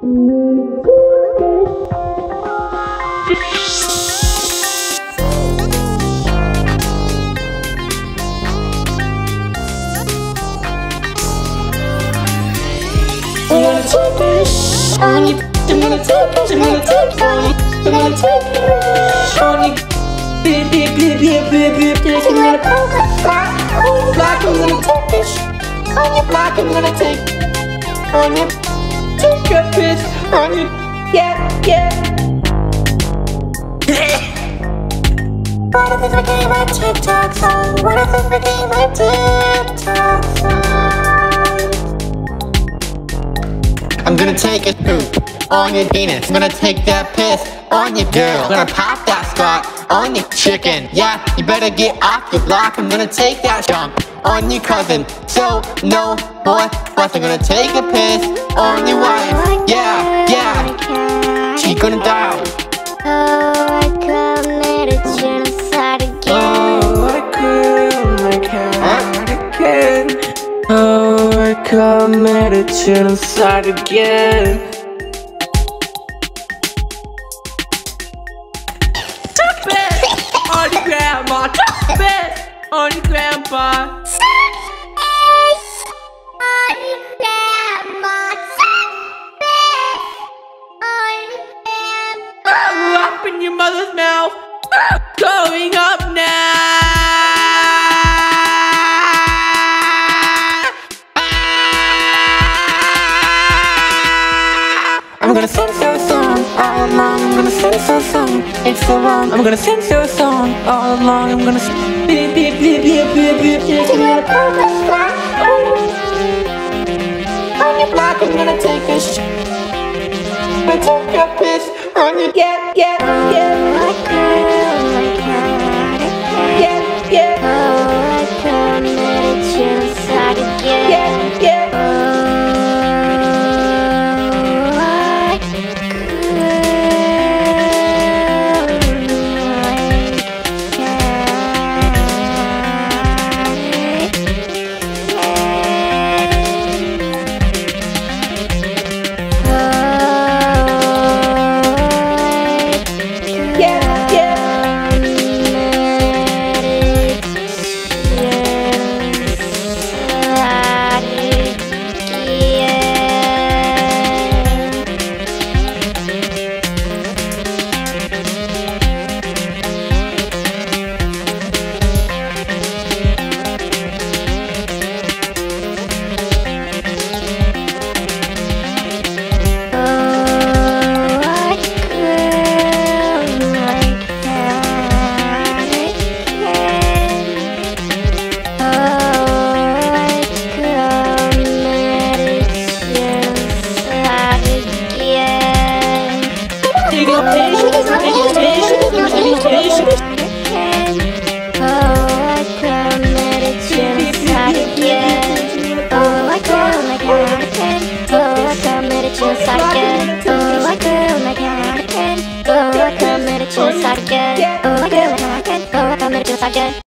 What if this became a TikTok song? What if this became a TikTok song? I'm gonna take a poop on your penis. I'm gonna take that piss on your girl. I'm gonna pop that Scott on your chicken. Yeah, you better get off the block. I'm gonna take that jump on your cousin. So no more fuss. I'm gonna take a piss on your wife. Yeah, yeah, she's gonna die. Oh, I committed genocide again. Oh, I committed genocide again. Spit on your grandma. Spit on your grandpa. Up in your mother's mouth. Going up now. I'm gonna censor a song all along. I'm gonna censor a song. It's so wrong. I'm gonna censor a song all along. I'm gonna beep beep beep beep beep beep. I'm gonna put a spot On your block, I'm gonna take a I'm gonna take a piss on your yeah. Oh, I committed genocide again. Genocide again.